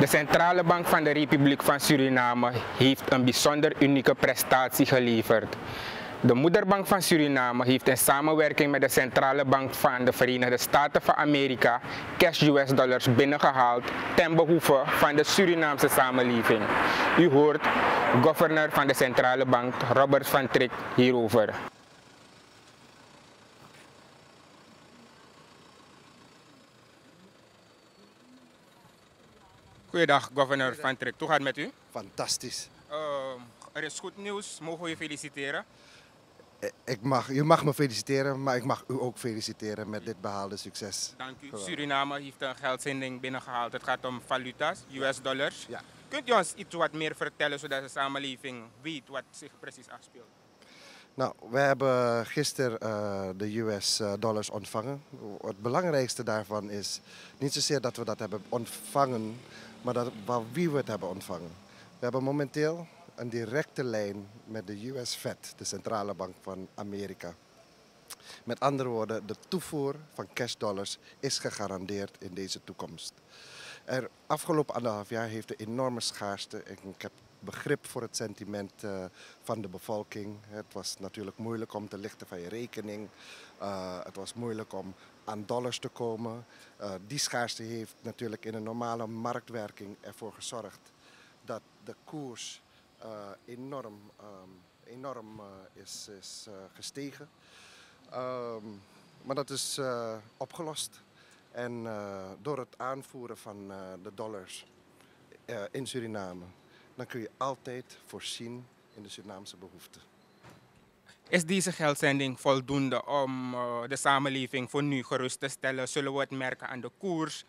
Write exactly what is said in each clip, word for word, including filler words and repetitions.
De Centrale Bank van de Republiek van Suriname heeft een bijzonder unieke prestatie geleverd. De moederbank van Suriname heeft in samenwerking met de Centrale Bank van de Verenigde Staten van Amerika cash U S dollars binnengehaald ten behoeve van de Surinaamse samenleving. U hoort governor van de Centrale Bank Robert van Trick hierover. Goeiedag, governor Van Trick. Hoe gaat het met u? Fantastisch. Uh, er is goed nieuws. Mogen we je feliciteren? Ik mag, u mag me feliciteren, maar ik mag u ook feliciteren met dit behaalde succes. Dank u. Geweldig. Suriname heeft een geldzending binnengehaald. Het gaat om valuta's, U S dollars. Ja. Kunt u ons iets wat meer vertellen zodat de samenleving weet wat zich precies afspeelt? Nou, we hebben gisteren uh, de U S dollars ontvangen. Het belangrijkste daarvan is niet zozeer dat we dat hebben ontvangen, maar dat, van wie we het hebben ontvangen. We hebben momenteel een directe lijn met de U S Fed, de Centrale Bank van Amerika. Met andere woorden, de toevoer van cash dollars is gegarandeerd in deze toekomst. Er afgelopen anderhalf jaar heeft een enorme schaarste. Ik heb begrip voor het sentiment uh, van de bevolking. Het was natuurlijk moeilijk om te lichten van je rekening. Uh, het was moeilijk om aan dollars te komen. Uh, die schaarste heeft natuurlijk in een normale marktwerking ervoor gezorgd dat de koers uh, enorm, um, enorm uh, is, is uh, gestegen. Um, maar dat is uh, opgelost. En uh, door het aanvoeren van uh, de dollars uh, in Suriname, dan kun je altijd voorzien in de Surinaamse behoeften. Is deze geldzending voldoende om uh, de samenleving voor nu gerust te stellen? Zullen we het merken aan de koers?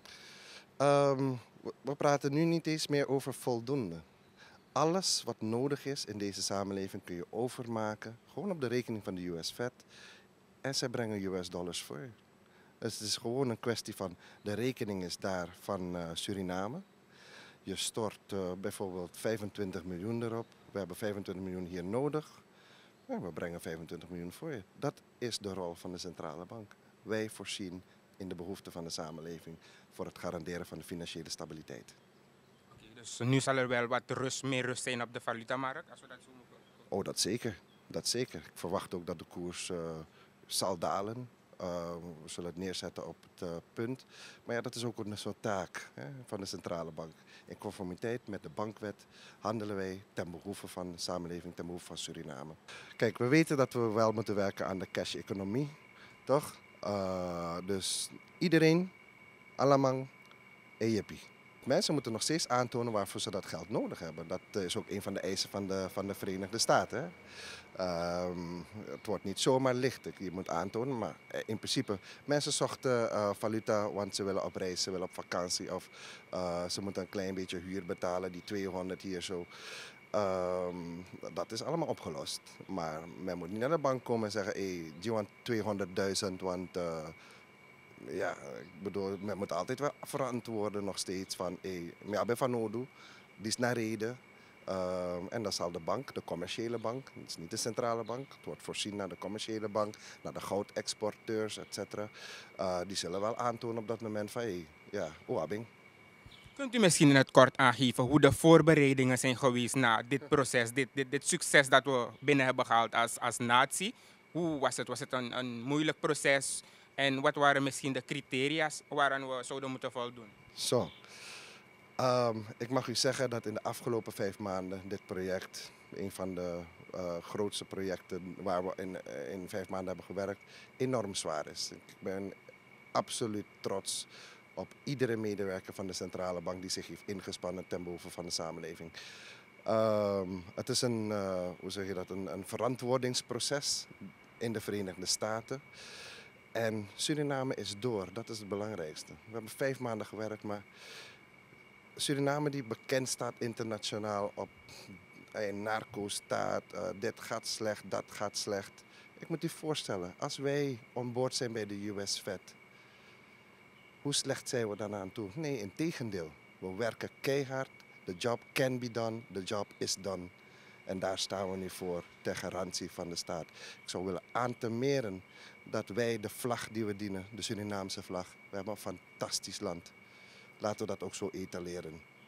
Um, we, we praten nu niet eens meer over voldoende. Alles wat nodig is in deze samenleving kun je overmaken, gewoon op de rekening van de U S Fed. En zij brengen U S dollars voor je. Dus het is gewoon een kwestie van, de rekening is daar van uh, Suriname. Je stort uh, bijvoorbeeld vijfentwintig miljoen erop. We hebben vijfentwintig miljoen hier nodig. Ja, we brengen vijfentwintig miljoen voor je. Dat is de rol van de Centrale Bank. Wij voorzien in de behoeften van de samenleving voor het garanderen van de financiële stabiliteit. Okay, dus nu zal er wel wat rust, meer rust zijn op de valutamarkt, als we dat zo moeten. Oh, dat zeker. Dat zeker. Ik verwacht ook dat de koers uh, zal dalen. Uh, we zullen het neerzetten op het uh, punt. Maar ja, dat is ook een soort taak hè, van de Centrale Bank. In conformiteit met de bankwet handelen wij ten behoeve van de samenleving, ten behoeve van Suriname. Kijk, we weten dat we wel moeten werken aan de cash-economie, toch? Uh, dus iedereen, allemang, ejeppie. Mensen moeten nog steeds aantonen waarvoor ze dat geld nodig hebben. Dat is ook een van de eisen van de, van de Verenigde Staten. Hè? Um, het wordt niet zomaar licht, je moet aantonen, maar in principe, mensen zochten uh, valuta, want ze willen op reis, ze willen op vakantie of uh, ze moeten een klein beetje huur betalen, die tweehonderd hier zo. Um, dat is allemaal opgelost. Maar men moet niet naar de bank komen en zeggen, hey, je want tweehonderdduizend, want uh, ja, ik bedoel, men moet altijd wel verantwoorden nog steeds van, hey, ik ben van nodig, die is naar reden. Uh, en dan zal de bank, de commerciële bank, het is niet de centrale bank, het wordt voorzien naar de commerciële bank, naar de goudexporteurs, et cetera. Uh, die zullen wel aantonen op dat moment van, hé, ja, oabing. Kunt u misschien in het kort aangeven hoe de voorbereidingen zijn geweest na dit proces, dit, dit, dit succes dat we binnen hebben gehaald als, als natie? Hoe was het? Was het een, een moeilijk proces? En wat waren misschien de criteria's waaraan we zouden moeten voldoen? Zo. Um, ik mag u zeggen dat in de afgelopen vijf maanden dit project, een van de uh, grootste projecten waar we in, in vijf maanden hebben gewerkt, enorm zwaar is. Ik ben absoluut trots op iedere medewerker van de Centrale Bank die zich heeft ingespannen ten behoeve van de samenleving. Um, het is een, uh, hoe zeg je dat, een, een verantwoordingsproces in de Verenigde Staten. En Suriname is door, dat is het belangrijkste. We hebben vijf maanden gewerkt, maar Suriname die bekend staat internationaal op een narco-staat, uh, dit gaat slecht, dat gaat slecht. Ik moet u voorstellen, als wij on boord zijn bij de U S Fed, hoe slecht zijn we dan aan toe? Nee, integendeel. We werken keihard, the job can be done, the job is done. En daar staan we nu voor, ter garantie van de staat. Ik zou willen aantemeren dat wij de vlag die we dienen, de Surinaamse vlag, we hebben een fantastisch land. laten we dat ook zo etaleren.